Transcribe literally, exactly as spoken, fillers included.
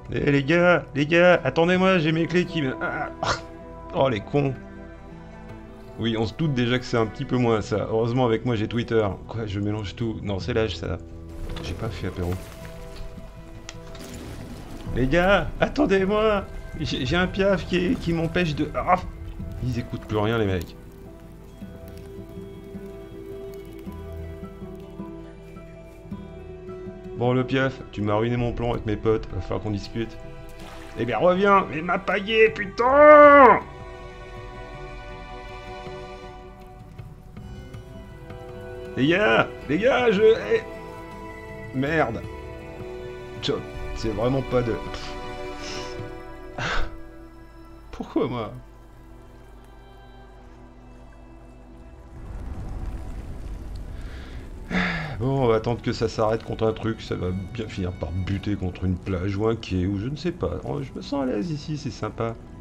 Eh les gars, les gars, attendez-moi, j'ai mes clés qui... me- Ah. Oh les cons. Oui, on se doute déjà que c'est un petit peu moins ça. Heureusement avec moi j'ai Twitter. Quoi, je mélange tout. Non, c'est l'âge ça. J'ai pas fait apéro. Les gars, attendez-moi. J'ai j'ai un piaf qui, qui m'empêche de... Ah. Ils écoutent plus rien les mecs. Bon le piaf, tu m'as ruiné mon plan avec mes potes, va falloir qu'on discute. Eh bien reviens, mais m'a paillé, putain! Les gars, les gars, je... eh, merde. Tchop, c'est vraiment pas de... Pff. Pourquoi moi? Bon, on va attendre que ça s'arrête contre un truc, ça va bien finir par buter contre une plage ou un quai, ou je ne sais pas. Oh, je me sens à l'aise ici, c'est sympa.